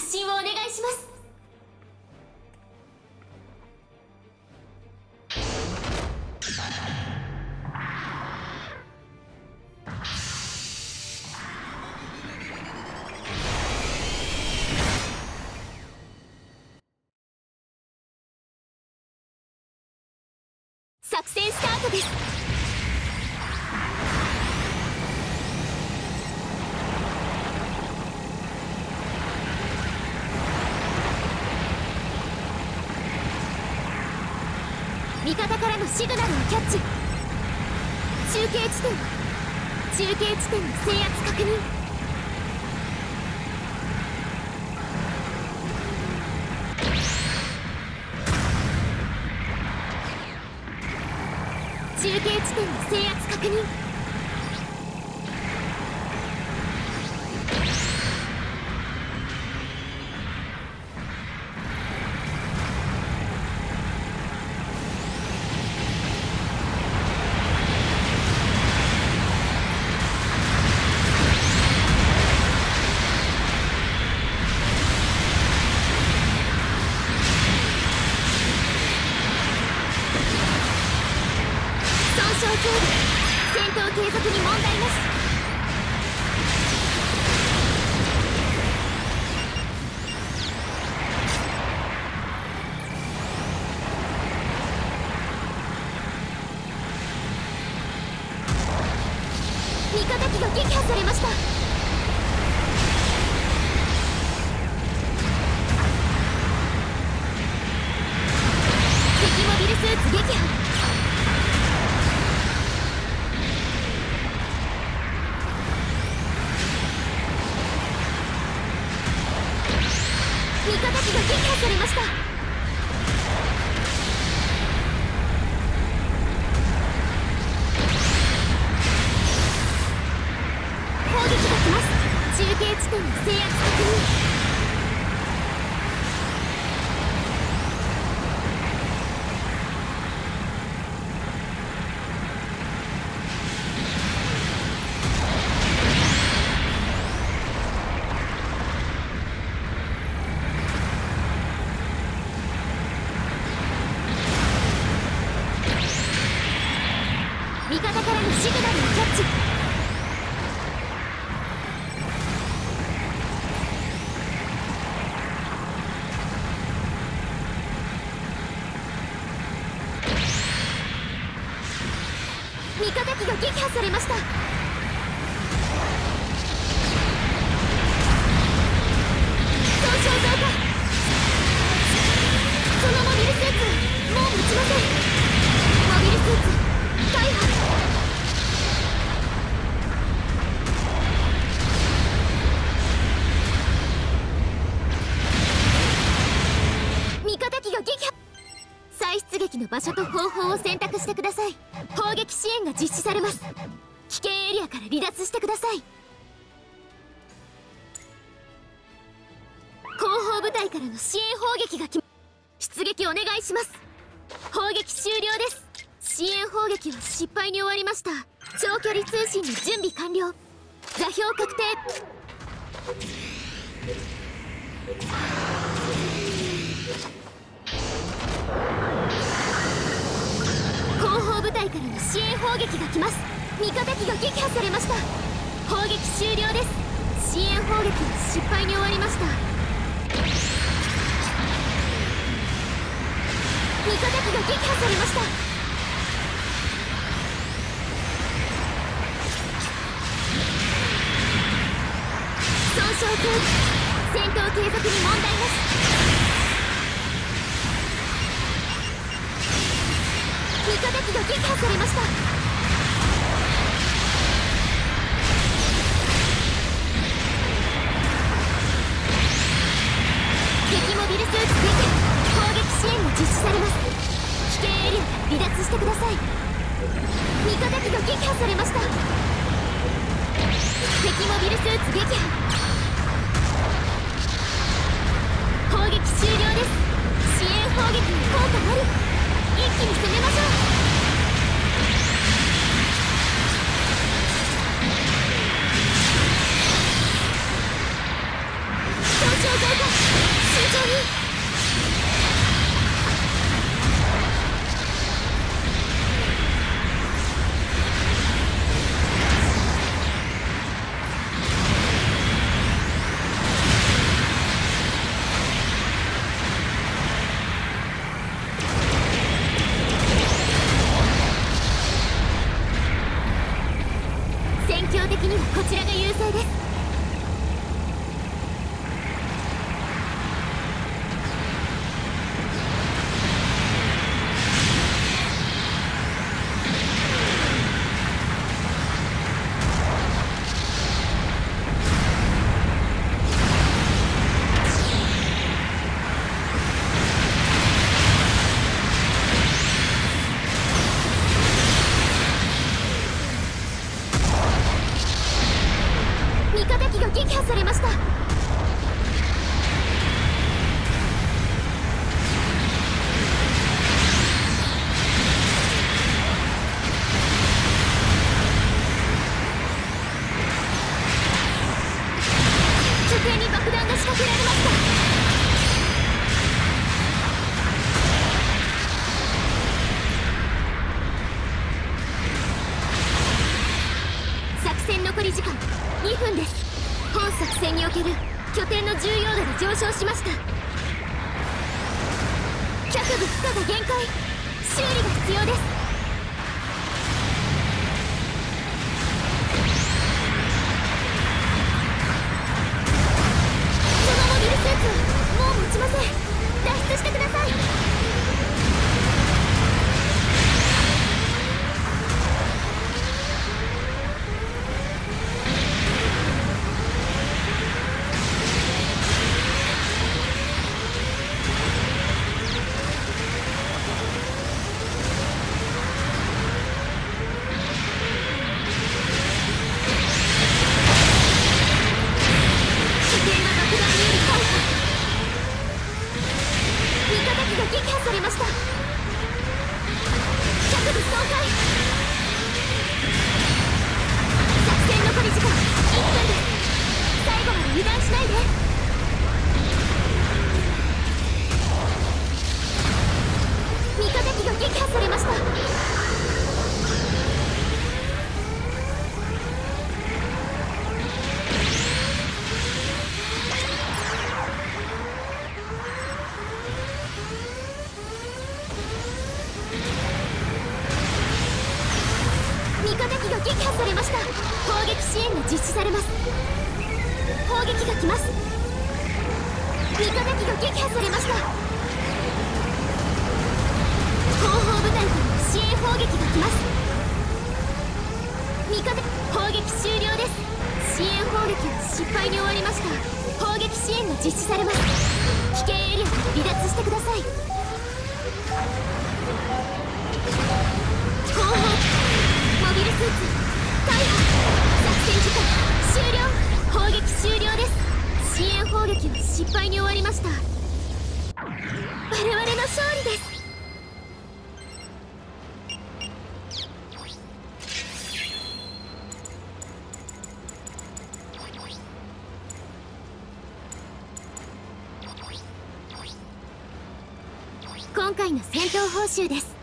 発進をお願いします。作戦スタートです。味方からのシグナルをキャッチ。中継地点の制圧確認。中継地点の制圧確認。戦闘継続に問題なし。味方機が撃破されました。敵モビルスーツ撃破。味方機が撃破されました。攻撃が来ます。中継地点の制圧確認。味方からのシグナルをキャッチ。味方機が撃破されました。損傷増加。そのモビルスーツもう持ちません。モビルスーツ大破。味方機が撃破。再出撃の場所と方法を選択してください。砲撃支援が実施されます。危険エリアから離脱してください。後方部隊からの支援砲撃が出撃お願いします。砲撃終了です。支援砲撃は失敗に終わりました。長距離通信の準備完了。座標確定。後方部隊からの支援砲撃が来ます。味方機が撃破されました。砲撃終了です。支援砲撃は失敗に終わりました。味方機が撃破されました。損傷軽。戦闘継続に問題なし。味方機が撃破されました。敵モビルスーツ撃破。攻撃支援が実施されます。危険エリアから離脱してください。味方機が撃破されました。敵モビルスーツ撃破。砲撃終了です。支援砲撃に効果あり。一気に攻めましょう。損傷増加。 底に爆弾が仕掛けられました。作戦残り時間2分です。本作戦における拠点の重要度が上昇しました。脚部負荷が限界、修理が必要です。そのモビルスーツはもう持ちません。脱出してください。撃破されました。脚部損壊。作戦残り時間1分です。最後まで油断しないで。味方機が撃破されました。味方機が撃破されました。砲撃支援が実施されます。砲撃が来ます。味方機が撃破されました。後方部隊からの支援砲撃が来ます。味方砲撃終了です。支援砲撃は失敗に終わりました。砲撃支援が実施されます。危険エリアから離脱してください。後方モビルスーツ大破。作戦時間終了。砲撃終了です。支援砲撃は失敗に終わりました。我々の勝利です。今回の戦闘報酬です。